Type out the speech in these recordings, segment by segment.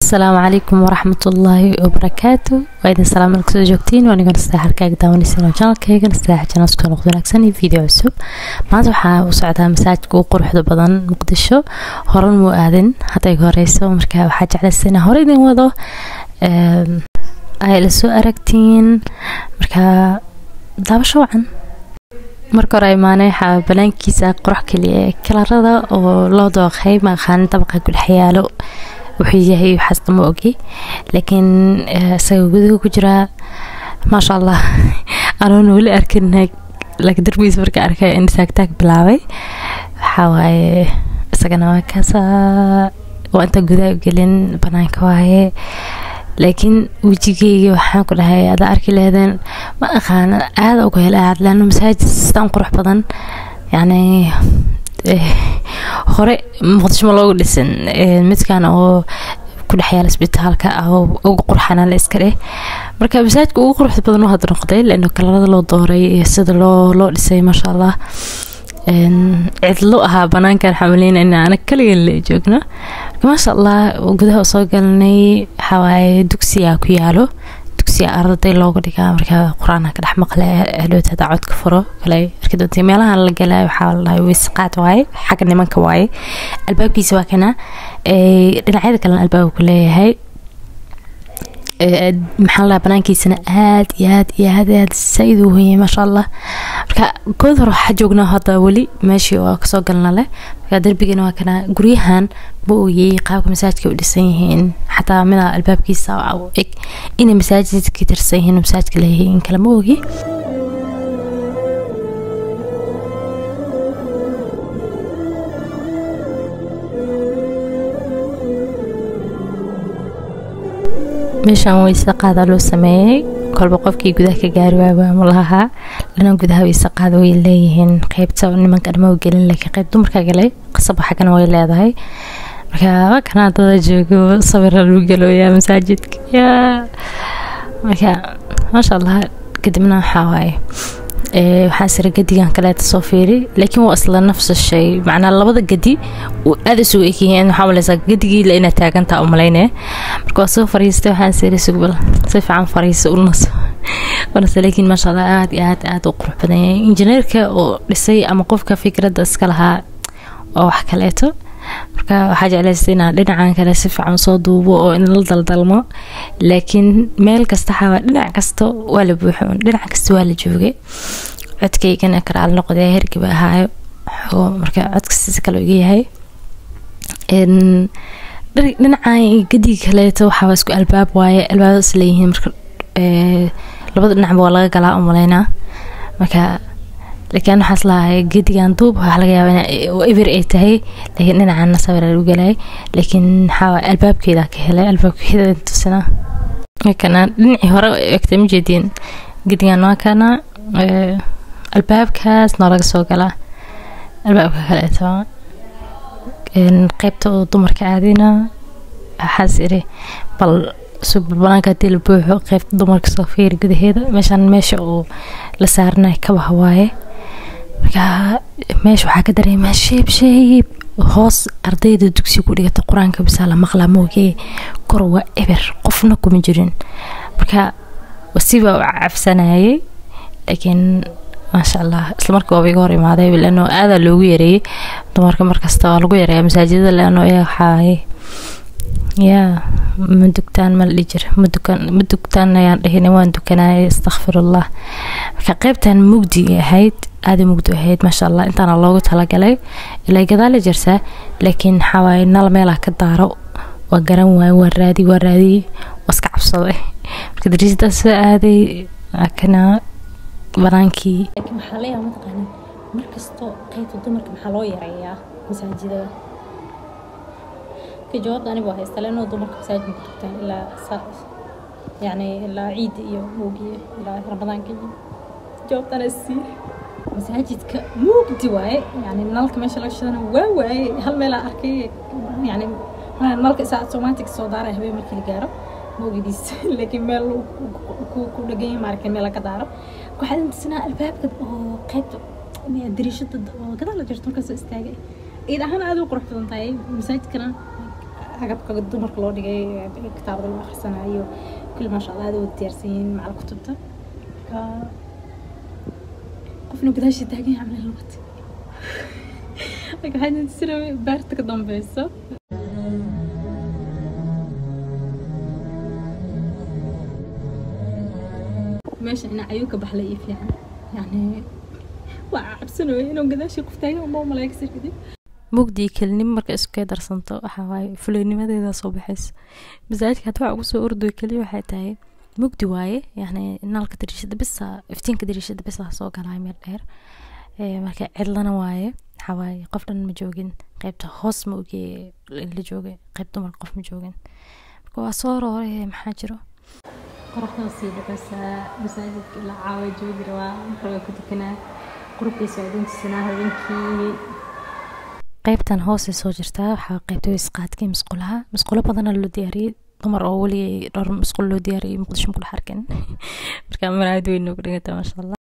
السلام عليكم ورحمة الله وبركاته. وإذا السلام عليكم سو joogtiin waan iga nasteexay halka daawanaysan channelkayga nasteexay channelka noqdo wanaagsan iyo video cusub. Maanta waxaa u socdaa masaajidka ugu quruxda badan Muqdisho. Horan muu aadin haday horeyso markaa waxaa jeclaysanaa hore idin wado ay la soo aragtiin markaa daabasho wacan. marka hore imaanay banaankiisa qurux kaliya kalarada oo loo dooqay ma aqaan dabaqa ku dhaxyaalo وحي هي حسب ما أوكي لكن سوي كجرا ما شاء الله أنا نقول أركن هيك لك دربي سبرك أركن إن ساكتك بلاوي حواي سكنا كذا وأنت جذا قلنا بناك واهي لكن وجيكي وحنا كل هاي هذا أركي لهذا ما أخان هذا أقول قاعد لأنه مساجد استنقرح بدن يعني hore muqdisho ma loogu dhisin midkan oo ku dhaxyaal isbitaalka oo ugu qurxana la iska leh marka masaajidka ugu quruxda badan oo hadda noqday laano kalarada loo dooray iyo sida loo dhisay ma sha Allah cidlo aha banaankan xamaleena in aan kaliya la joogno ma sha Allah gudaha soo galnay xawaay dugsiga ku yaalo arday looga dhigaa marka quraanka ka dhaxmaqlay ahloota codka furo kale arkadoontay meelaha la galay waxa la wisqaad waay xaq nimanka waay albaabkiisa waa kana dhinacyada kale albaabku ku leeyahay maxalla banaankiisana aad sayid u weeyay ma sha Allah marka koodar waxa joognaa hadda wali meeshii oo ka soo galna leh marka darbigana waa kana guriyahan booyay qaabka masaajidka u dhisan yihiin xataa mid albaabkiisa oo eg in masaajidka tirsan yihiin masaajidka leeyahay kala ma ogi meeshan way saqaada loo sameeyay kolba qofkii gudaha ka gaari waa malaha lana gudaha way saqaada way leeyihiin qaybta nimanka dhammo galin laakiin qayb dumarka galay qasab xaqana way leedahay marka kana dad joogo sawir lagu galooya masaajidka marka ma sha Allah kadibna xawaay waxaan sir gadigan kale soo fiiri laakiin waa asla nafs shay macna labada gadi oo aad soo eekayeen waxa walaasa gadigii la ina taaganta u maleynay marka soo fariistay waxaan sir sugbal si fiican fariiso wana laakiin ma sha Allah aad u qurux badan injineerka oo dhisay ama qofka fikradda iska lahaa oo wax kaleeto marka waxa jeclaysiinaa dhinacan kale si fiican soo duubo oo in la daldalmo laakiin meel kasta xawaa dhinac kasta waa la buuxo dhinac kasta waa la joogay codkaygana karaal noqday herkiba ahaayo marka codkiisa kale uga yahay dhinacan gadi kaleeto waxa isku albaab waaye albaabada isleeyihiin marka labada dhinac waa laga galaa u maleynaa marka لكن حصلها جدي عن طوب حلقة وإبر إيتهي لكن أنا عن صور الوجلاء لكن حاول الباب كذا كهلا الباب كذا تسنا كان نعي هراء أكتم جدين جدي عن ما كان الباب كاس نارك سوقلا الباب كهلا توا إن قيبته ضمر كعادينا حاسيري بل سب بناك تلبوه قيبت ضمر كصفير كده هذا مشان ماشي أو لسارنا كبه هواي meesha waxa ka dareemaa sheeb hoos ardayda dugsiga ku dhigata quraanka bisala maqla moogay kor waa eber qofna kuma jirin marka wasiba afsanayay laakiin ma sha Allah isla markaa waa iga hor imaaday bilano aad loogu yareeyay dumarka markasta lagu yareeyay masaajidada laano ay xaay مدكتان ما الإجر مدكتان يان هنا وان دكناي استغفر الله كقيبتان مجدي هيد هذا مجدي هيد ما شاء الله انت انا لوغو تلاقلي إلا كذا جرسة لكن حواينا الميلا كدارو وقرن ورادي واسكع بصوي كدريس داس هذه كنا برانكي لكن محلية متقنة مركزتو قيت الدمر كمحلو يريا مساجدة كجواب أنا بوها استلانو دمرك مساجد مكتبتين إلا يعني إلا عيد موجي إلا رمضان كي جواب أنا السير مساجد موجي واي يعني نالك ما شاء الله شلنا واي هل ملا أركي يعني نالك ساعة سوماتيك صدارة هبي مركي الجارة موجي ديس لكن مال كل جاي ماركن ملا كدارة كحد انت سنة الباب كده قيد دريشة كده لا جرتون كسو استاجي إذا أنا أدو قرحت طنطاي مساجد كنا agabka dumarka loo dhigay kitaabada lagu akhrisanayo kulli ma sha Allah aad u diyaarsan macal kutubta ka qofna gadaashii taagan yahay amlan luqad waxaan insiray baarta ka dambayso meesha ina ayuka baxlay fiican yani waa cabsanayo inuu gadaashii qof taagan oo malaa'ig sirkadii mugdi kelnim marka isku darsanto waxa waay fulaynimadeeda soo baxayso masaajidka waxa ugu soo ordo kaliya waxay tahay mugdi waaye yani nalka dirishada bis iftiinka dirishada bis soo galay meel dheer marka cidlana waaye waxa waay qof dhan ma joogin qaybta hoos ma oge la joogay qaybta mar qof ma joogin marka waa soo rooray maxaa jiro qoraxda sii dhacaysa masaajidka la caawa joogi rawaa marka ku tukanaa qurbiisa idintiisana habeenkii qaybtan hoos soo jirtaa waxa qaybta isqaadkii masqulaha badan loo diyaariyay dumar oo wali dhar masqul loo diyaariyay muqdisho ku xarkan marka maraad weyn ugu dhigata ma sha Allah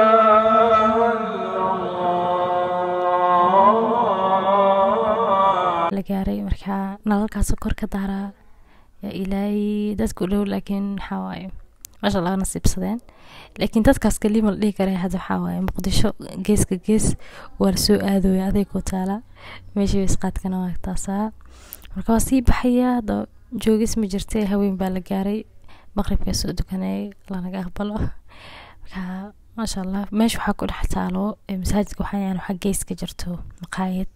la gaaray marka nalalkaas kor ka daara ya ilaahay dadku dhow laakiin xawaay ma sha Allah nasiibsadeen laakiin dadkaas kalima la dhigi karay hada xawaay muqdisho geeska gees war soo aadooy aday ku taala meeshii isqaadkana waa taasa marka waa sii baxaya joogis ma jirtay haween baa la gaaray maqribka soo dukanay lanaga aqbalo marka ma sha Allah meesha waxa ku dhex taalo masaajidka waxa geeska jirto maqaayad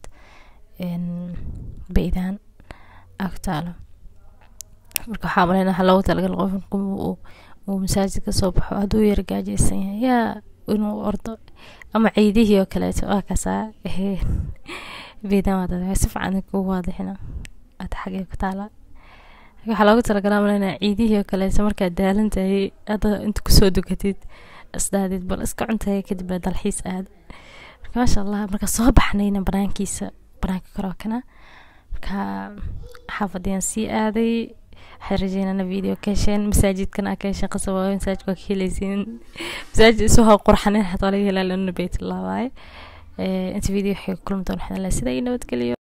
beedaan agtaalo marka waxa maleena waxa loogu talagalay qofku uu masaajidka soo baxo haduu yar gaajaysan yahay yaa inuu ordo ama ciidihii oo kale oo kaasa beedaan wada si fiican ku waadixina ad xagee ku taala waxa loogu talagalay maleena ciidihii oo kale marka daalantahay hada inta ku soo dukatid asdaadid bal iska cuntay kadib dalxiis aad marka ma sha Allah marka soo baxnayna banaankiisa banaanka karookana marka xaafadiyaan si aaday xiriirina video kasheen masaajidkana ka shaqo masaajidka ka helaysiin masaajid soo qurxanay hada la yeelan bayt Allah waay inta video xig kulmtaan waxa la sida inoo galiyo